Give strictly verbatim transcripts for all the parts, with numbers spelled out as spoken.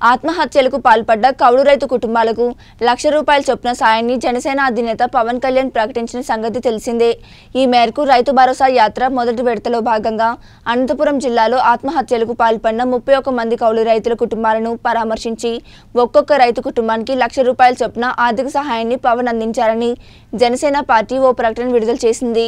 ఆత్మహత్యలకు పాల్పడ్డ కౌలు రైతు కుటుంబాలకు లక్ష రూపాయల చొప్పున సాయాన్ని జనసేన అధినేత పవన్ కళ్యాణ్ ప్రకటించిన సంగతి తెలిసిందే. ఈ మేరకు రైతు భరోసా యాత్ర మొదటి విడతలో భాగంగా అనంతపురం జిల్లాలో ఆత్మహత్యలకు పాల్పడిన ముప్పై ఒక్క మంది కౌలు రైతుల కుటుంబాలను పరామర్శించి ఒక్కొక్క రైతు కుటుంబానికి లక్ష రూపాయల చొప్పున ఆర్థిక సహాయాన్ని పవన్ అందించారని జనసేన పార్టీ ఓ ప్రకటన విడుదల చేసింది.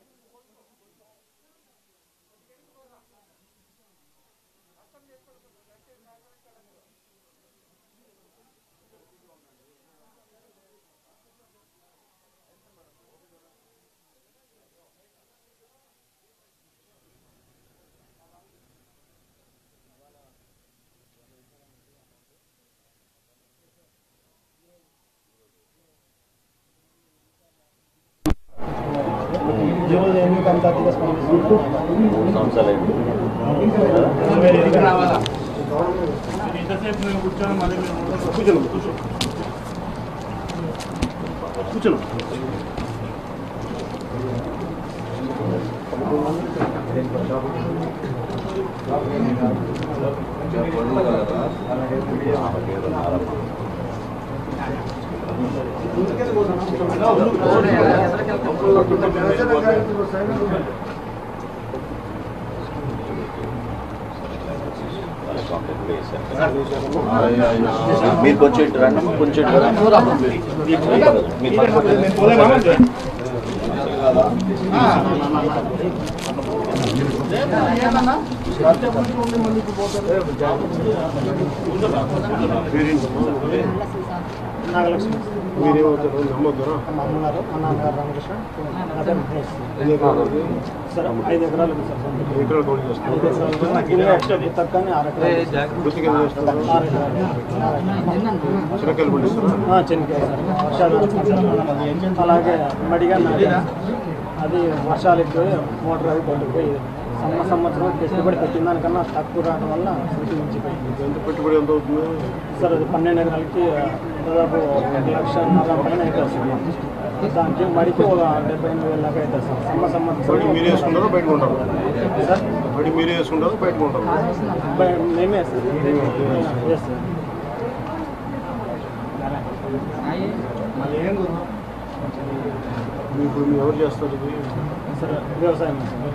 మీరు కొంచెం ఇటు రండి, కొంచెం ఇటు రండి. మీరేమవుతారు నమ్మొద్దురా? మా అమ్మగారు మా నాన్నగారు రామకృష్ణ సార్ ఐదు ఎకరాలు ఎకరాలు కౌలు చేస్తారు. తక్కువ ఆరు ఎకరాలు గుర్తికి ఏం చేస్తారు? చిరకాయలు పండిస్తారా? చెనికాయ సార్ వర్షాలు అలాగే మడిగా అది వర్షాలు ఎక్కువ మోటార్ అది కొట్టుకుపోయి సంవ సంవత్సరం పెట్టుబడి పెట్టిన దానికన్నా తక్కువ రావడం వల్ల మించిపోయింది. ఎంత పెట్టుబడి ఎంత అవుతుంది సార్? అది పన్నెండు ఎకరాలకి దాదాపు లక్ష నలభై పైన అవుతుంది సార్. దానికి మడికి ఒక డెబ్బై ఎనిమిది వేల దాకా అవుతుంది సార్. సంవ సంవత్సరం మీరే వేసుకుంటారా బయటకు ఉంటారు సార్? బయట మీరే వేసుకుంటారా బయటకు ఉంటారు? మేమే సార్. Yes sir. ఇప్పుడు మీరు ఎవరు చేస్తారు ఇది? సార్ వ్యవసాయం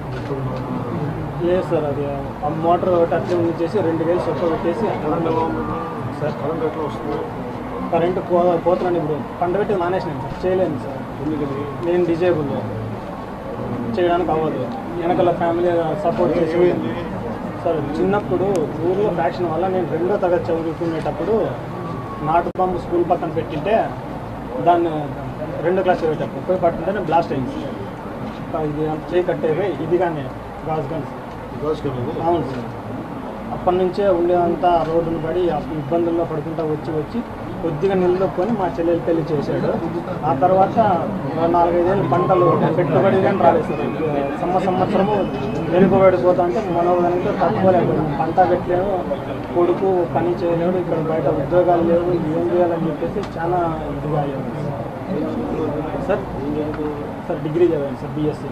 లేదు సార్. అది ఆ మోటార్ ఒకటి అట్లే చేసి రెండు వేలు సొప్ప పెట్టేసి సార్ కరెంట్ ఎట్లా వస్తుంది? కరెంటు పో పోతున్నాను ఇప్పుడు పంట పెట్టి మానేసినాను సార్. చేయలేను సార్. ఎందుకని? నేను డిజేబుల్ చేయడానికి అవ్వదు. వెనకాల ఫ్యామిలీ సపోర్ట్ చేసి సార్. చిన్నప్పుడు ఊర్లో ఫ్యాక్షన్ వల్ల నేను రెండో తరగతి చదువుకునేటప్పుడు నాటు బాంబు స్కూల్ పక్కన పెట్టింటే దాన్ని రెండో క్లాస్ చదివేటప్పుడు పోయి పట్టుంటే బ్లాస్ట్ అయింది సార్. ఇది చేయి కట్టేవి ఇది కానీ గాజు కానీ అవును సార్. అప్పటి నుంచే ఉండేదంతా రోడ్డును పడి ఇబ్బందుల్లో పడుకుంటా వచ్చి వచ్చి కొద్దిగా నిలదొక్కొని మా చెల్లెలు పెళ్లి చేశాడు. ఆ తర్వాత నాలుగైదేళ్ళు పంటలు పెట్టుబడి కానీ రాలేదు సార్. సంవ సంవత్సరము వెనుకబడిపోతా అంటే మనోదానికి తట్టుకోలేకపోయింది. పంట పెట్టలేము, కొడుకు పని చేయలేడు, ఇక్కడ బయట ఉద్యోగాలు లేవు, ఏం చేయాలని చెప్పేసి చాలా ఇదిగా అయ్యాను సార్. సార్ డిగ్రీ చదివాను సార్, బీఎస్సీ.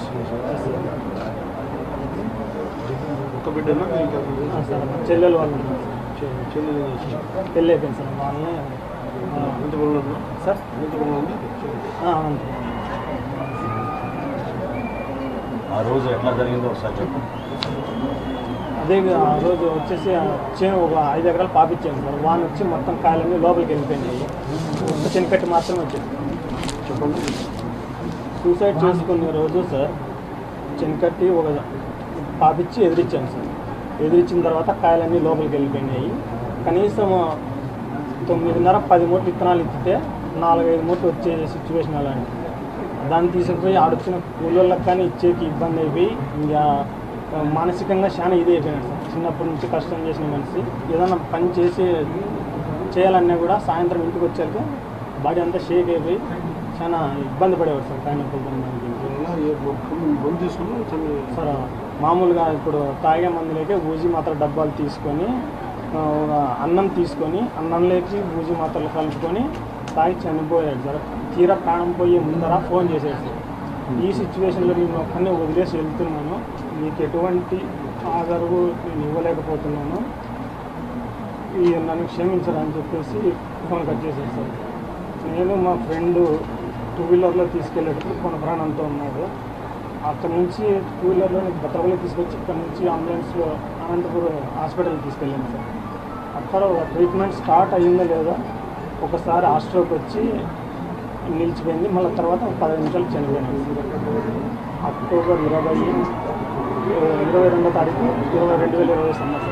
ఒక బిడ్డనా? సార్ చెల్లెలు వాళ్ళు చెల్లెలు పెళ్ళి అయిపోయింది సార్. వాళ్ళని అనంతపురంలో సార్ అనంతపురంలో ఉంది. అవును. ఆ రోజు ఎట్లా జరిగిందో ఒకసారి చెప్పండి. అదే ఆ రోజు వచ్చేసి చేను ఒక ఐదు ఎకరాలు పాపించాను సార్. వాన్ వచ్చి మొత్తం కాయలన్నీ లోపలికి వెళ్ళిపోయినాయి. ఒక చెనికట్టి మాత్రమే వచ్చింది. చెప్పండి. సూసైడ్ చేసుకునే రోజు సార్ చెనికట్టి ఒక పాపించి ఎదిరించాను సార్. ఎదిరించిన తర్వాత కాయలన్నీ లోపలికి వెళ్ళిపోయినాయి. కనీసం తొమ్మిదిన్నర పది మూట్లు విత్తనాలు ఇచ్చితే నాలుగైదు మూట్లు వచ్చే సిచ్యువేషన్ అలాంటి. దాన్ని తీసుకుపోయి ఆడొచ్చిన కూలోళ్ళకి కానీ ఇచ్చేకి ఇబ్బంది అయిపోయి ఇంకా మానసికంగా చాలా ఇది అయిపోయినాడు సార్. చిన్నప్పటి నుంచి కష్టం చేసిన మనిషి ఏదైనా పని చేసి చేయాలన్నా కూడా సాయంత్రం ఇంటికి వచ్చాక బాడీ అంతా షేక్ అయిపోయి చాలా ఇబ్బంది పడేవారు సార్. కాయనొప్పులతో సార్ మామూలుగా ఇప్పుడు తాగే మందులకే ఊజీ మాత్రం డబ్బాలు తీసుకొని అన్నం తీసుకొని అన్నంలోకి ఊజీ మాత్రలు కలుపుకొని తాగి చనిపోయాడు సార్. తీరా ప్రాణం పోయే ముందర ఫోన్ చేశాడు సార్. ఈ సిచ్యువేషన్లో నేను ఒక్కనే వదిలేసి వెళ్తున్నాను, మీకు ఎటువంటి ఆదరవు నేను ఇవ్వలేకపోతున్నాను, ఈ నన్ను క్షమించరని చెప్పేసి ఫోన్ కట్ చేశారు సార్. నేను మా ఫ్రెండ్ టూ వీలర్లో తీసుకెళ్ళేటప్పుడు కొన ప్రాణంతో ఉన్నాడు. అక్కడ నుంచి టూ వీలర్లో బతకలో తీసుకొచ్చి ఇక్కడ నుంచి అంబులెన్స్లో అనంతపురం హాస్పిటల్కి తీసుకెళ్ళాను సార్. అక్కడ ట్రీట్మెంట్ స్టార్ట్ అయ్యిందో లేదో ఒకసారి హాస్ట్రోక్ వచ్చి నిలిచిపోయింది. మళ్ళీ తర్వాత పదిహేను నిమిషాలు చనిపోయినాడు. అక్టోబర్ ఇరవై ఇరవై రెండో తారీఖు ఇరవై రెండు వేల ఇరవై సంవత్సరం.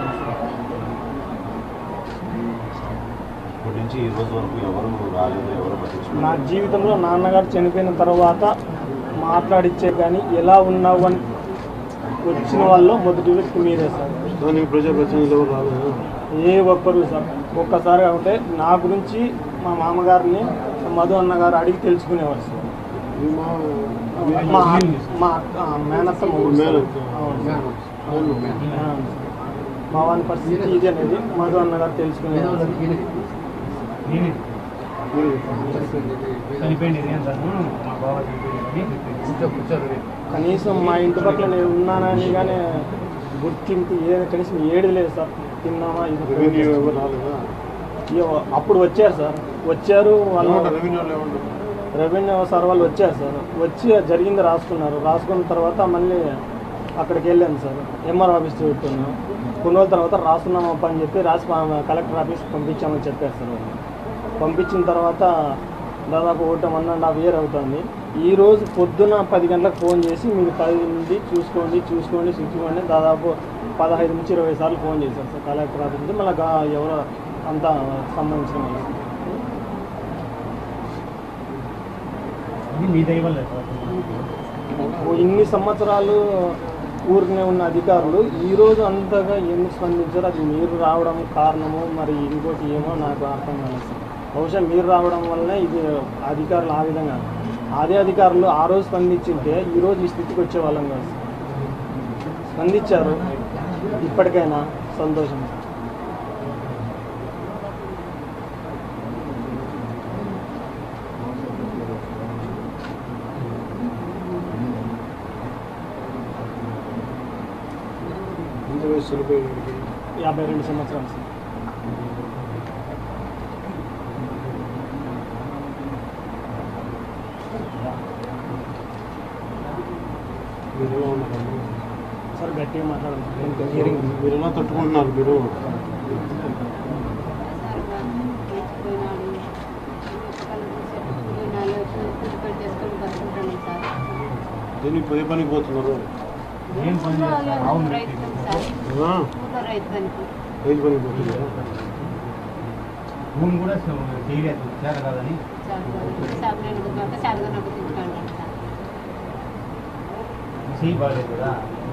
ఇప్పటి నుంచి ఈ రోజు వరకు ఎవరు రాలేదు, ఎవరు పట్టించుకోలేదు. నా జీవితంలో నాన్నగారు చనిపోయిన తర్వాత మాట్లాడిచ్చే కానీ ఎలా ఉన్నావు అని వచ్చిన వాళ్ళు మొదటి వ్యక్తి మీరే సార్. దానికి ప్రజాప్రతినిధులు ఎవరు రాలేదు. ఏ ఒక్కరు సార్ ఒక్కసారి అంటే నా గురించి మా మామగారిని మధు అన్నగారు అడిగి తెలుసుకునేవారు సార్. ఇది మా మా మా అక్క మేనత్త మొగుడు సార్. అవును సార్. అవును. మా వాని పరిస్థితి ఇది అనేది మధు అన్నగారు తెలుసుకునేవారు. కనీసం మా ఇంటి పక్కల నేను ఉన్నానని కానీ గుర్తింపు ఏదైనా కనీసం ఏడు లేదు సార్. తిన్నామా రెవెన్యూ ఇది ఎవరు రాలేదా. ఇక అప్పుడు వచ్చారు సార్. వచ్చారు వాళ్ళు ఏమంటారు రెవెన్యూ వాళ్ళు ఏమంటారు. రెవెన్యూ సార్ వాళ్ళు వచ్చారు సార్. వచ్చి జరిగింది రాసుకున్నారు. రాసుకున్న తర్వాత మళ్ళీ అక్కడికి వెళ్ళాను సార్. ఎంఆర్ ఆఫీస్ పెట్టుకున్నాను. కొన్ని రోజుల తర్వాత రాస్తున్నామప్ప అని చెప్పి రాసి కలెక్టర్ ఆఫీస్ పంపించామని చెప్పారు సార్. వాళ్ళు పంపించిన తర్వాత దాదాపు ఒకటి వన్ అండ్ హాఫ్ ఇయర్ అవుతుంది. ఈరోజు పొద్దున పది గంటలకు ఫోన్ చేసి మీరు పది నుండి చూసుకోండి చూసుకోండి చూసుకోండి దాదాపు పదహైదు నుంచి ఇరవై సార్లు ఫోన్ చేశారు సార్ కలెక్టర్ ఆఫీస్ నుంచి. మళ్ళీ ఎవరో అంతా సంబంధించిన వాళ్ళు ఇన్ని సంవత్సరాలు ఊరికనే ఉన్న అధికారులు ఈరోజు అంతగా ఎందుకు స్పందించారు? అది మీరు రావడం కారణము మరి ఇంకోటి ఏమో నాకు అర్థం కాలేదు సార్. బహుశా మీరు రావడం వల్లనే ఇది అధికారులు ఆ విధంగా అదే అధికారులు ఆ రోజు స్పందించింటే ఈరోజు ఈ స్థితికి వచ్చే వాళ్ళం కాదు సార్. స్పందించారు, ఇప్పటికైనా సంతోషం. ఎంత వయసు చనిపోయింది. యాభై రెండు సంవత్సరాలు సార్. మీరు ఎలా ఉన్నారు సార్ గట్టిగా మాట్లాడండి. మీరు ఎలా తట్టుకుంటున్నారు మీరు. దేనికి పదే పనికి పోతున్నారు. రైతు పనికి పోతున్నారు. భూమి కూడా చేయలేదు చేత కాదని చేయి బాగాలేదు కదా.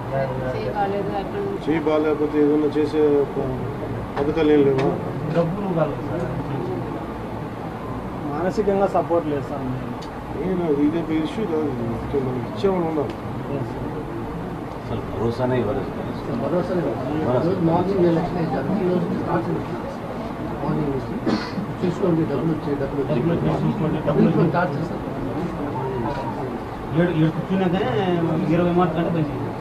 చేయి బాగాలేకపోతే ఏదైనా చేసే పథకాలు ఏం లేవా. డబ్బులు కాదు సార్. మానసికంగా సపోర్ట్ లేదు సార్. నేను ఇదే ఇష్యూ కాదు, మనకి ఇచ్చేవాళ్ళు ఉండాలి. అసలు భరోసానే ఇవ్వలేదు. మార్నింగ్ ఎలక్షన్ వేశారు. ఈ రోజు స్టార్ట్ మార్నింగ్ వచ్చి చూసుకోండి డబ్బులు వచ్చాయి డబ్బులు వచ్చాయి డబ్బులు స్టార్ట్ చేస్తారు. ఏడు ఏడు కూర్చున్నాకనే ఇరవై మార్కులు అంటే పని చేయాలి.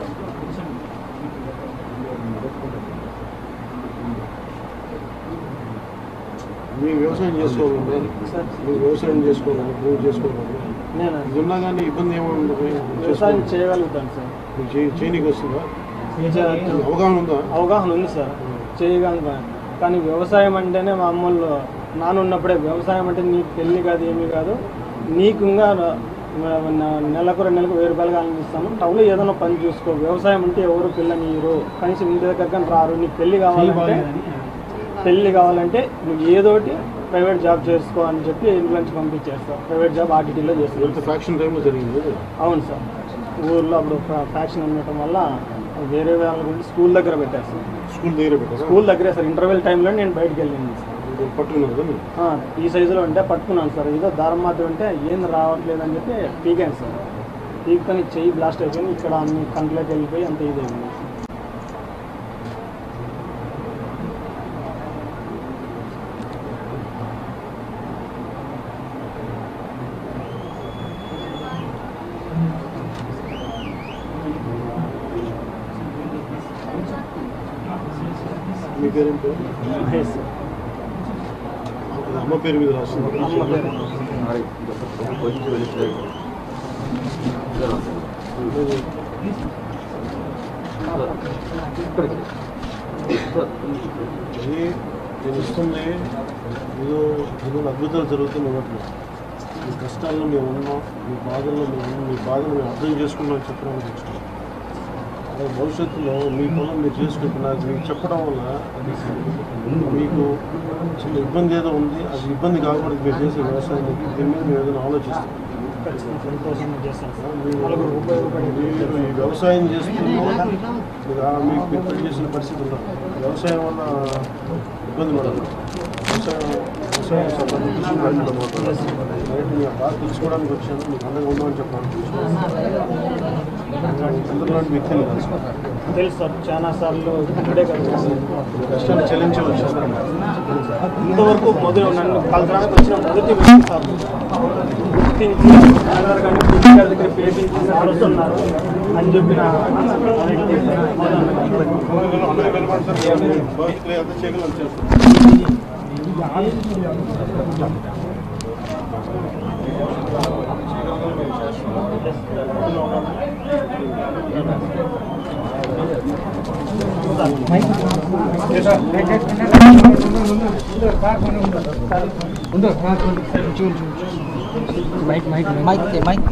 మీరు వ్యవసాయం చేసుకోవాలండి. మీరు వ్యవసాయం చేసుకోవాలి, భూమి చేసుకోవాలి. నేను ఇది ఉన్నా కానీ ఇబ్బంది ఏమో ఉండదు. వ్యవసాయం చేయగలుగుతాను సార్. మీకు చేయి చేయనీకి వస్తుందా. చే- అవగాహన ఉందా. అవగాహన ఉంది సార్, చేయగలుగుతాను. కానీ వ్యవసాయం అంటేనే మా అమ్మోళ్ళు నాన్న ఉన్నప్పుడే వ్యవసాయం అంటే నీకు పెళ్ళి కాదు ఏమీ కాదు, నీకు ఇంకా నెలకు రెండు నెలకు వెయ్యి రూపాయలు కావాలనిస్తాను, టౌన్లో ఏదైనా పని చూసుకో, వ్యవసాయం అంటే ఎవరు పిల్లనియరు, కనీసం ఇంటి దగ్గర రారు, నీకు పెళ్ళి కావాలంటే పెళ్ళి కావాలంటే నువ్వు ఏదోటి ప్రైవేట్ జాబ్ చేసుకో అని చెప్పి ఇంట్లో నుంచి పంపించేస్తాను. ప్రైవేట్ జాబ్ ఆర్టీటీలో చేస్తాను. ఎంత ఫ్యాక్షన్ టైంలో జరిగింది. అవును సార్, ఊర్లో అప్పుడు ఫ్యాక్షన్ ఉండటం వల్ల వేరే వాళ్ళ గురించి స్కూల్ దగ్గర పెట్టేస్తాను. స్కూల్ దగ్గర పెట్టారు. స్కూల్ దగ్గరే సార్, ఇంటర్వెల్ టైంలో నేను బయటకు వెళ్ళింది సార్. పట్టుకున్నారు కదా. ఆ, ఈ సైజులో ఉంటే పట్టుకున్నాను సార్. ఏదో దారం మాత్రం ఉంటే ఏం రావట్లేదు అని చెప్పి పీకాను సార్. పీక్కొని చెయ్యి బ్లాస్ట్ అయిపోయింది, ఇక్కడ అన్ని కంట్లోకి వెళ్ళిపోయి అంత ఇది అయిపోయింది. మీ పేరు ఏం పేరు. మహేష్ సార్. అమ్మ పేరు మీద రాస్తుంది. అమ్మ పేరు ఇది నేను ఇస్తుంది ఏదో ఏదో అద్భుతాలు జరుగుతున్న వాటిలో మీ కష్టాల్లో మేము ఉన్నాం, మీ బాధల్లో మేము ఉన్నాం, మీ బాధలు మేము అర్థం చేసుకున్నాం చెప్పడానికి వచ్చినాం. అదే భవిష్యత్తులో మీ పొలం మీరు చేసుకుంటున్నారు, మీకు చెప్పడం వల్ల మీకు చిన్న ఇబ్బంది ఏదో ఉంది, అది ఇబ్బంది కాకూడదు. మీరు చేసే వ్యవసాయానికి దీని మీద మేము ఏదైనా ఆలోచిస్తాం. మీరు ఈ వ్యవసాయం చేస్తున్న మీకు మీరు పెళ్లి చేసిన పరిస్థితి ఉండదు. వ్యవసాయం వల్ల ఇబ్బంది పడదు. వ్యవసాయం వ్యవసాయం సంబంధించి బాగా తెలుసుకోవడానికి వచ్చాను, మీకు అందంగా ఉండమని చెప్పడానికి అందరిలాంటి వ్యక్తులు తెలుసు సార్. చాలా సార్లు ఇక్కడే కష్టాన్ని చెల్లించి వచ్చాను. ఇంతవరకు మొదలు నన్ను కలచడానికి వచ్చిన మొదటి వ్యక్తి సార్. గుర్తించి అన్నారు కానీ పుస్తకాల దగ్గర పేపించి సార్ వస్తున్నారు అని చెప్పిన అంతా చేయగలం చేస్తాను. Mic mic mic mic